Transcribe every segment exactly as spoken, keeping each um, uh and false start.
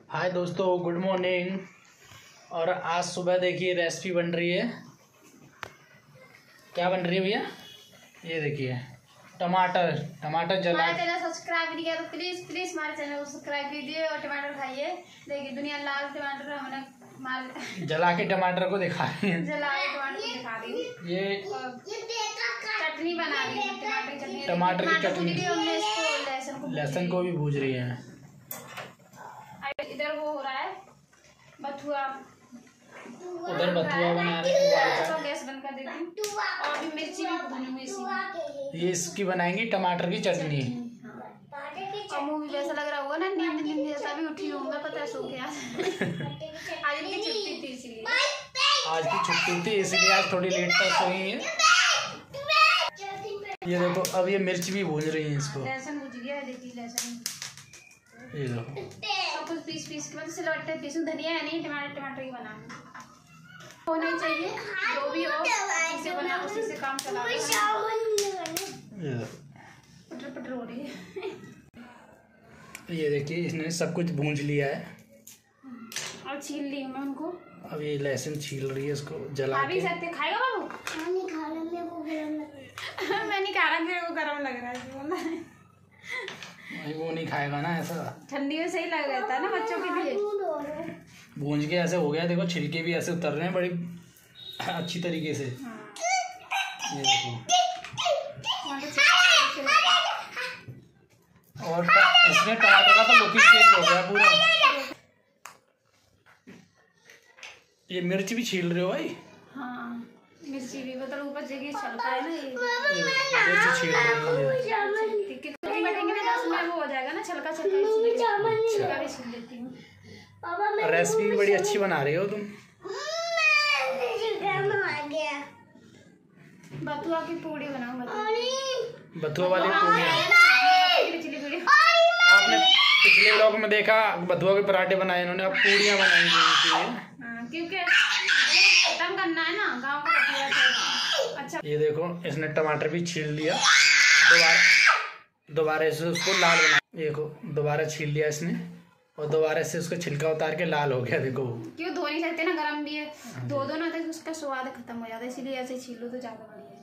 हाय दोस्तों, good morning. और आज सुबह देखिए रेसिपी बन रही है। क्या बन रही है भैया? ये देखिए टमाटर टमाटर जला। हमारे चैनल सब्सक्राइब नहीं किया तो प्लीज प्लीज हमारे चैनल को सब्सक्राइब कीजिए और टमाटर खाइए। देखिए दुनिया लाल टमाटर हमने मार जला के टमाटर को दिखा रही है। जला के टमाटर को दिखा रही हूँ। ये चटनी बना रही है, टमाटर की चटनी। टमाटर की चटनी। लहसुन को लहसुन को भी भूज रही है। इधर वो हो रहा है बथुआ, उधर बथुआ बना रहे हैं। गैस बंद कर देती हूँ और अभी मिर्ची भी भूनूंगी इसी। ये इसकी बनाएंगी टमाटर की चटनी। और मुँह भी वैसा लग रहा होगा ना, नींद नींद जैसा भी उठी होगा, पता है सो के आज आज इनकी छुट्टी थी इसलिए आज की छुट्टी थी इसलिए आज थोड़ी लेट तक सोई है। ये देखो अब ये मिर्च भी भून रही है इसको। लहसुन भूज गया है, देखिए लहसुन ये देखो सब कुछ पीस पीस के मतलब सिलवट्टे पीसूं। धनिया है नहीं, टमाटर टमाटर ही बनाना होना चाहिए। जो भी हो उसी से बना, उसी से काम चला। पटर पटर हो रही है। ये देखिए इसने सब कुछ भूंज लिया है और छील ली मैं उनको। अब ये लहसुन छील रही है इसको जला अभी के। सकते खाएगा बाबू? मैं नहीं खा रहा, मेरे को गरम लग रहा है। मैं नहीं खा रहा, मेरे को गरम लग रहा है बोला है। वो नहीं खाएगा ना, ऐसा ठंडी में सही लग रहता है ना बच्चों के लिए। भूंज के ऐसे हो गया। देखो छिलके भी ऐसे उतर रहे हैं बड़ी अच्छी तरीके से। ये देखो और इसमें टमाटर का तो लुक ही चेंज हो गया पूरा। ये मिर्च भी छील रहे हो भाई? हाँ मिर्ची भी मतलब ऊपर जगह छलका है ना, ये मिर्च छील रही है। वो हो जाएगा ना छलका छलका, इसलिए छील देती हूँ। रेसिपी बड़ी अच्छी बना रही हो तुम। बथुआ की पूड़ी बनाऊँ। बथुआ वाली पूड़ी आपने पिछले ब्लॉग में देखा, बथुआ के पराठे बनाए इन्होंने, अब पूड़ियाँ बनाएंगे। क्योंकि खत्म करना है ना गाँव का। अच्छा ये देखो इसने टमाटर भी छील लिया। दोबारा दोबारा से उसको लाल बना। देखो दोबारा छील लिया इसने और दोबारा से उसको छिलका उतार के लाल हो गया। देखो क्यों धो नहीं सकते ना, गरम भी है। धो दो ना तो उसका स्वाद खत्म हो जाता है, इसीलिए ऐसे छील लो तो ज्यादा बढ़िया है।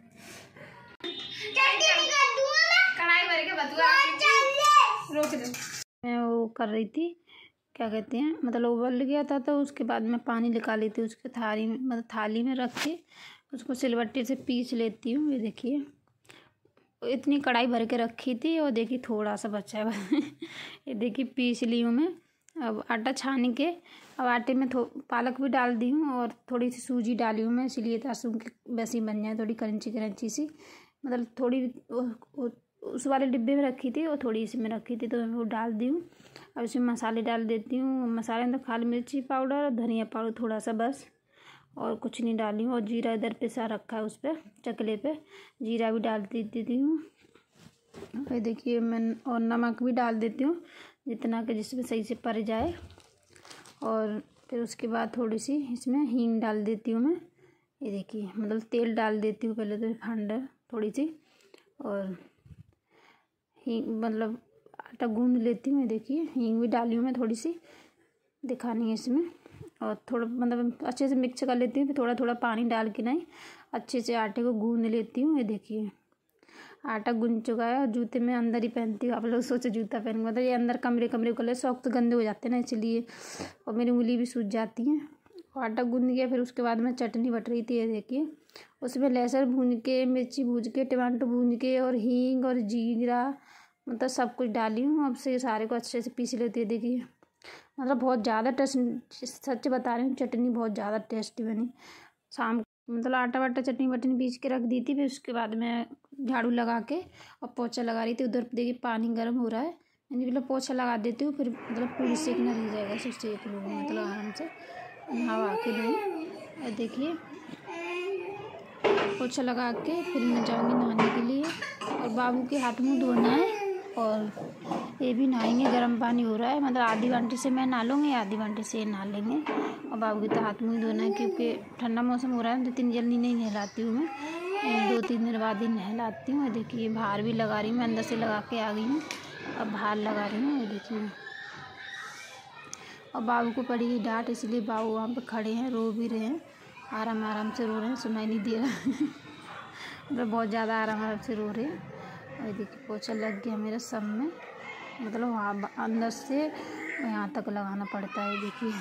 कढ़ाई भर के बथुआ रोक दो। मैं वो कर रही थी, क्या कहते हैं, मतलब उबल गया था तो उसके बाद मैं पानी निकाली थी उसके थाली में, मतलब थाली में रख के उसको सिलबट्टे से पीस लेती हूँ। ये देखिए इतनी कढ़ाई भर के रखी थी और देखिए थोड़ा सा बचा है। ये देखिए पीस ली हूँ मैं। अब आटा छान के अब आटे में थो पालक भी डाल दी हूँ और थोड़ी सी सूजी डाली हूँ मैं, इसीलिए तासू की वैसी बन जाए थोड़ी क्रंची क्रंची सी। मतलब थोड़ी उस वाले डिब्बे में रखी थी और थोड़ी इसी में रखी थी तो मैं वो डाल दी हूँ। अब इसमें मसाले डाल देती हूँ। मसाले में तो खाली मिर्ची पाउडर और धनिया पाउडर थोड़ा सा बस, और कुछ नहीं डाली हूँ। और जीरा इधर पिसा रखा है उस पर चकले पे, जीरा भी डाल देती हूँ। फिर देखिए मैं और नमक भी डाल देती हूँ जितना कि जिसमें सही से पड़ जाए। और फिर उसके बाद थोड़ी सी इसमें हींग डाल देती हूँ मैं। ये देखिए मतलब तेल डाल देती हूँ पहले तो रिफाइंड थोड़ी सी, और हींग मतलब आटा गूंद लेती हूँ। ये देखिए हींग भी डाली हूँ मैं थोड़ी सी, दिखानी है इसमें। और थोड़ा मतलब अच्छे से मिक्स कर लेती हूँ, फिर थोड़ा थोड़ा पानी डाल के नहीं अच्छे से आटे को गूंद लेती हूँ। ये देखिए आटा गूंद चुका है और जूते में अंदर ही पहनती हूँ। आप लोग सोचे जूता पहन मतलब ये अंदर कमरे कमरे को ले सॉक्स गंदे हो जाते हैं ना इसलिए, और मेरी उंगली भी सूज जाती हैं। और आटा गूंद गया फिर उसके बाद मैं चटनी बट रही थी। ये देखिए उसमें लहसुन भून के, मिर्ची भून के, टमाटर भून के और हींग और जीरा मतलब सब कुछ डाली हूँ। अब से सारे को अच्छे से पीस लेती है। देखिए मतलब बहुत ज़्यादा टेस्ट, सच बता रही हूँ चटनी बहुत ज़्यादा टेस्टी बनी। शाम मतलब आटा वाटा चटनी वटनी पीस के रख दी थी। फिर उसके बाद मैं झाड़ू लगा के और पोछा लगा रही थी। उधर देखिए पानी गर्म हो रहा है, मैंने मतलब पोछा लगा देती हूँ, फिर मतलब पूरी सेकना रह जाएगा, सिर्फ सेक लूँगी मतलब आराम से नहा के नहीं। देखिए पोछा लगा के फिर मैं जाऊँगी नहाने के लिए, और बाबू के हाथ मुँह धोना है और ये भी नहाएंगे। गर्म पानी हो रहा है, मतलब आधी घंटे से मैं नहा लूँगी, आधी घंटे से नहा लेंगे। और बाबू के तो हाथ मुँह धोना है क्योंकि ठंडा मौसम हो रहा है तो इतनी जल्दी नहीं नहलाती हूँ मैं, दो तीन दिन बाद ही नहलाती हूँ। देखिए बाहर भी लगा रही हूँ, मैं अंदर से लगा के आ गई हूँ, अब बाहर लगा रही हूँ। देखिए और बाबू को पड़ी डांट, इसलिए बाबू वहाँ पे खड़े हैं, रो भी रहे हैं, आराम आराम से रो रहे हैं, सुनाई नहीं दे रहा है मतलब बहुत ज़्यादा आराम आराम से रो रहे हैं। और देखिए पोछा लग गया मेरा सब में, मतलब वहाँ अंदर से यहाँ तक लगाना पड़ता है देखिए,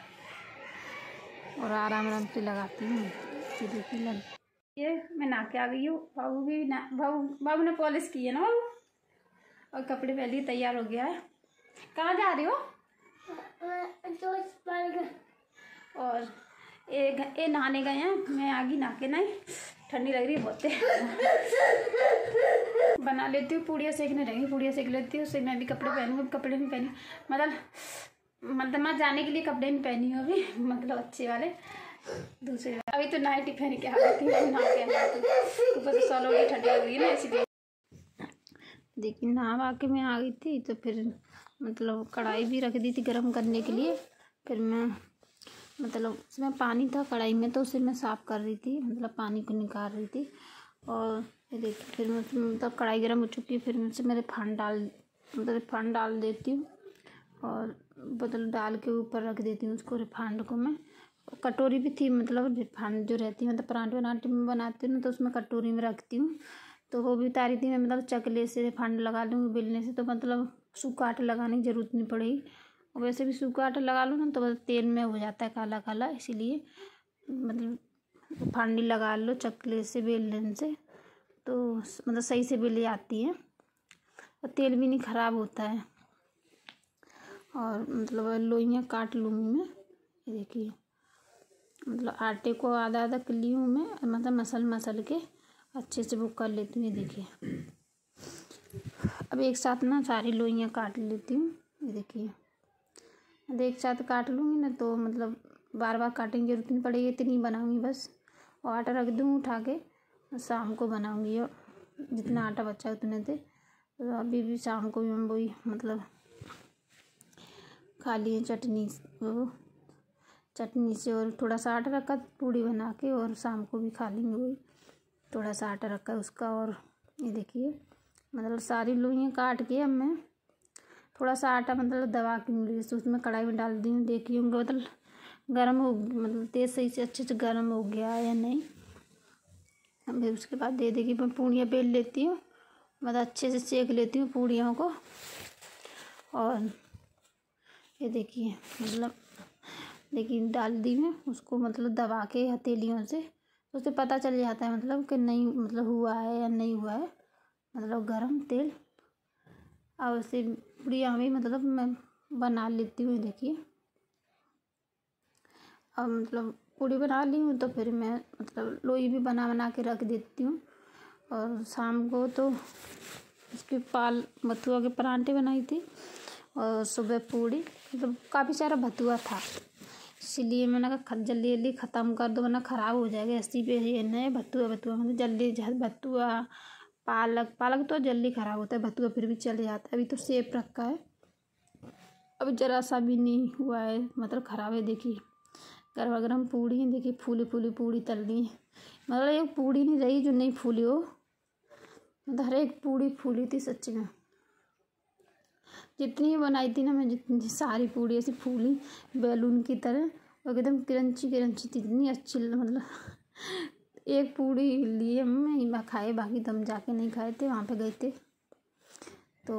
और आराम आराम से लगाती हूँ। देखिए लग ये मैं नहा के आ गई हूँ। बाबू भी ना बाबू बाबू ने पॉलिश की है ना बाबू, और कपड़े पहले ही तैयार हो गया है। कहाँ जा रही हो? और ये ये नहाने गए हैं, मैं आगे नहा के नहीं, ठंडी लग रही है बहुत बना लेती हूँ, पूड़ियाँ सेकने रहेंगी, पूड़ियाँ सेक लेती हूँ, उससे मैं भी कपड़े पहनूँगी। कपड़े नहीं पहनी मतलब मतलब मैं जाने के लिए कपड़े नहीं पहनी हूँ अभी, मतलब अच्छे वाले दूसरे। अभी तो नाइटी पहन के आ गई थी, नहा के आ गई थी, ऊपर से सॉल हो गई, ठंडी लग रही है ना इसलिए। देखिए नहा के मैं आ गई थी, तो फिर मतलब कढ़ाई भी रख दी थी गर्म करने के लिए। फिर मैं मतलब उसमें पानी था कढ़ाई में, तो उसे मैं साफ़ कर रही थी, मतलब पानी को निकाल रही थी। और ये देखिए फिर मैं मतलब कढ़ाई गर्म हो चुकी है, फिर मैं से मेरे रिफाइंड डाल मतलब रिफाइंड डाल देती हूँ, और बदल डाल के ऊपर रख देती हूँ उसको, रिफाइंड को मैं। कटोरी भी थी, मतलब रिफाइंड जो रहती है, मतलब पराठे वराठे में बनाती हूँ ना, तो उसमें कटोरी में रखती हूँ, तो वो भी उतारी थी मैं, मतलब चकले से रिफाइंड लगा लूँगी बेलने से, तो मतलब सूखा आटा लगाने की ज़रूरत नहीं पड़ेगी। और वैसे भी सूखा आटा लगा लो ना तो बस तेल में हो जाता है काला काला, इसीलिए मतलब रिफाइंड लगा लो चकले से बेलने से, तो मतलब सही से बेली आती है, और तेल भी नहीं ख़राब होता है। और मतलब लोइयाँ काट लूँगी मैं, ये देखिए मतलब आटे को आधा आधा कर ली हूँ मैं, मतलब मसल मसल के अच्छे से वो कर लेती हूँ। ये देखिए अब एक साथ ना सारी लोइयाँ काट लेती हूँ। ये देखिए अब एक साथ काट लूँगी ना तो मतलब बार बार काटने की जरूरत नहीं पड़ेगी, इतनी बनाऊँगी बस, और आटा रख दूँ उठा के, शाम को बनाऊँगी, और जितना आटा बचा उतने थे, तो अभी भी शाम को भी हम वही मतलब खा लिए चटनी वो चटनी से, और थोड़ा सा आटा रखा पूड़ी बना के, और शाम को भी खा लेंगे वही, थोड़ा सा आटा रखा उसका। और ये देखिए मतलब सारी लोइयाँ काट के अब मैं थोड़ा सा आटा मतलब दबा के मुड़ी से उसमें कढ़ाई में डाल दी हूँ। देखिए मतलब गर्म हो मतलब तेज़ सही से अच्छे से गर्म हो गया है या नहीं। फिर उसके बाद दे देगी मैं पूड़ियाँ बेल लेती हूँ, मतलब अच्छे से सेक लेती हूँ पूड़ियों को। और ये देखिए मतलब देखिए डाल दी मैं उसको, मतलब दबा के हथेलियों से, उससे पता चल जाता है मतलब कि नहीं मतलब हुआ है या नहीं हुआ है, मतलब गरम तेल। और उसे पूड़ियाँ भी मतलब मैं बना लेती हूँ। देखिए अब मतलब पूड़ी बना ली हूँ, तो फिर मैं मतलब लोई भी बना बना के रख देती हूँ। और शाम को तो उसके पाल बथुआ के परांठे बनाई थी, और सुबह पूड़ी, मतलब काफ़ी सारा भतुआ था, इसीलिए मैंने कहा जल्दी जल्दी ख़त्म कर दो वरना ख़राब हो जाएगा। इसी पे ये नए भतुआ भतुआ मतलब जल्दी भतुआ पालक पालक तो जल्दी ख़राब होता है, भतुआ फिर भी चल जाता है। अभी तो सेब रखा है, अभी ज़रा सा भी नहीं हुआ है मतलब ख़राब है। देखिए गर्मा गर्म पूड़ी है, देखिए फूली फूली पूड़ी तल रही है, मतलब एक पूड़ी नहीं रही जो नहीं फूली हो, मतलब हर एक पूड़ी फूली थी सच में। जितनी बनाई थी ना मैं, जितनी सारी पूड़ी ऐसी फूली बैलून की तरह, और एकदम क्रंची क्रंची थी, इतनी अच्छी मतलब एक पूड़ी लिए मैं खाए, बाकी तो हम जाके नहीं खाए थे, वहाँ पे गए थे तो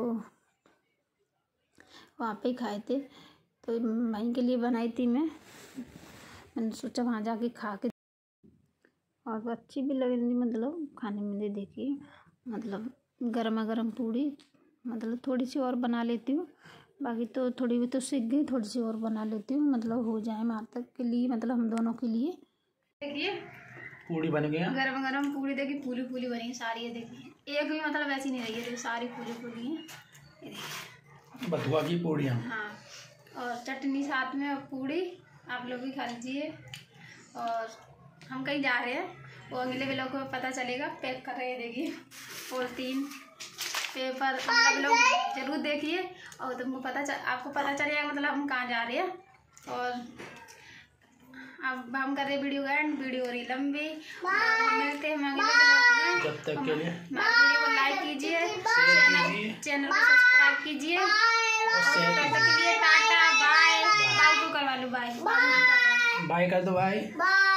वहाँ पे ही खाए थे, तो वहीं के लिए बनाई थी मैं, मैंने सोचा वहाँ जाके खा के, और अच्छी भी लग रही मतलब खाने में। दे देखिए मतलब गर्मा गर्म पूड़ी, मतलब थोड़ी सी और बना लेती हूँ, बाकी तो थोड़ी भी तो सीख गई, थोड़ी सी और बना लेती हूँ, मतलब हो जाए माँ तक के लिए, मतलब हम दोनों के लिए। देखिए पूड़ी बन गया, गरम गरम पूड़ी देखिए फूली फूली बनी है सारी, है देखिए एक भी मतलब ऐसी नहीं रही है, सारी फूली फूली हैं बथुआ की पूड़ियाँ। हाँ, और चटनी साथ में, पूड़ी आप लोग भी खा लीजिए। और हम कहीं जा रहे हैं, वो अगले वालों को पता चलेगा, पैक कर रहे हैं देखिए पॉलिथीन पेपर, मतलब लोग जरूर देखिए, और तुमको पता चल आपको पता चलेगा मतलब हम कहाँ जा रहे हैं। और अब हम कर रहे वीडियो एंड, वीडियो हो रही लंबी, मिलते हैं अगले ब्लॉग में। जब तक के लिए वीडियो को लाइक कीजिए, चैनल चैनल को सब्सक्राइब कीजिए, और तब तक के लिए टाटा बाय। बाय। बाय कर दो भाई।